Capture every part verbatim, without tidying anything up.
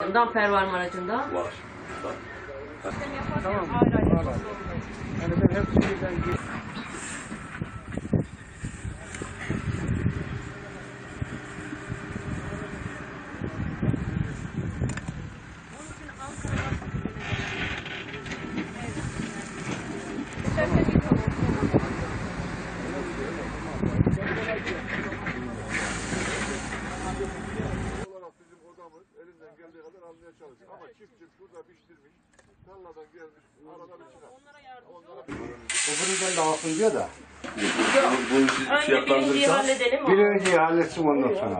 Damper var mı aracında? Var. Var. Tamam. Yani ben hepsinden elinden geldiği kadar almaya çalışıyor. Ama çiftçi şurada piştirmiş, tarladan gelmiş, aradan içine. öbüründen de alsın diyor da. Önce birinciyi halledelim. Birinciyi halletsin ondan sonra.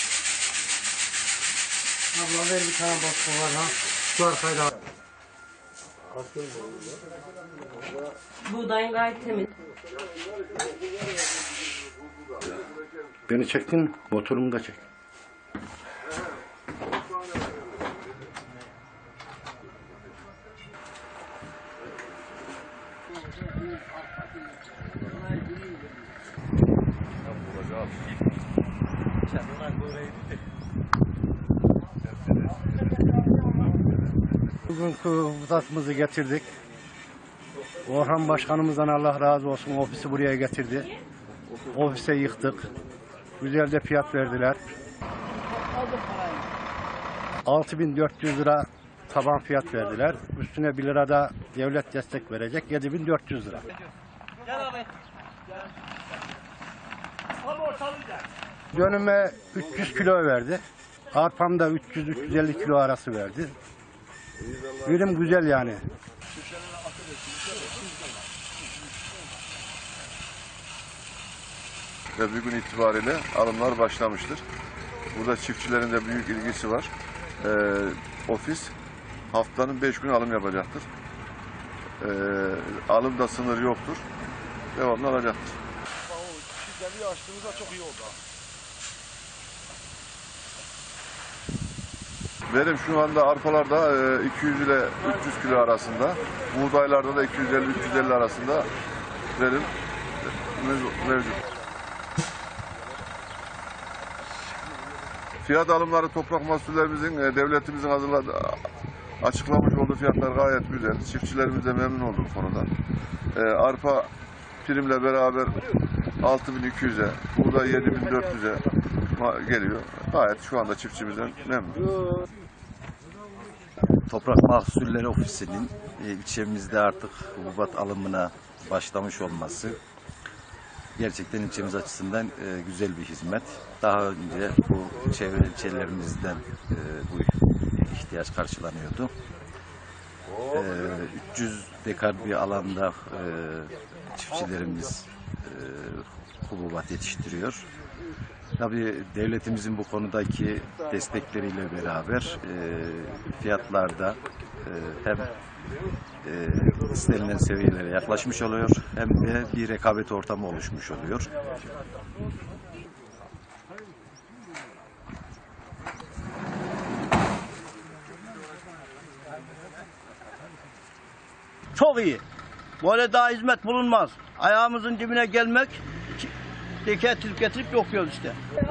Abla ver bir tane baskı var ha. Şu arkayı da. Buğdayın gayet temiz. Beni çektin mi? Motorumu da çek. Bugünkü uzatımızı getirdik. Orhan Başkanımızdan Allah razı olsun, ofisi buraya getirdi. Ofise yıktık. Güzel de fiyat verdiler. altı bin dört yüz lira taban fiyat verdiler. Üstüne bir lira da devlet destek verecek. yedi bin dört yüz lira. Dönüme üç yüz kilo verdi. Arpam da üç yüz üç yüz elli kilo arası verdi. Verim güzel yani. Ve bugün itibariyle alımlar başlamıştır. Burada çiftçilerin de büyük ilgisi var. Ee, ofis haftanın beş günü alım yapacaktır. Ee, alımda sınır yoktur. Devamlı alacaktır. Çiftçiliği açtığımızda çok iyi oldu. Verim şu anda arpalarda iki yüz ile üç yüz kilo arasında, buğdaylarda da iki yüz elli üç yüz elli arasında verim mevcut. Fiyat alımları toprak mahsullerimizin, devletimizin hazırladığı, açıklamış olduğu fiyatlar gayet güzel. Çiftçilerimiz de memnun oldu bu konuda. Arpa primle beraber altı bin iki yüze, buğday yedi bin dört yüze geliyor. Gayet şu anda çiftçimizden memnun. Toprak Mahsulleri Ofisi'nin ilçemizde artık hububat alımına başlamış olması gerçekten ilçemiz açısından güzel bir hizmet. Daha önce bu çevre ilçelerimizden bu ihtiyaç karşılanıyordu. üç yüz dekar bir alanda çiftçilerimiz hububat yetiştiriyor. Tabii devletimizin bu konudaki destekleriyle beraber e, fiyatlarda e, hem e, istenilen seviyelere yaklaşmış oluyor hem de bir rekabet ortamı oluşmuş oluyor. Çok iyi. Böyle daha hizmet bulunmaz. Ayağımızın dibine gelmek, teker getirip yokuyoruz işte.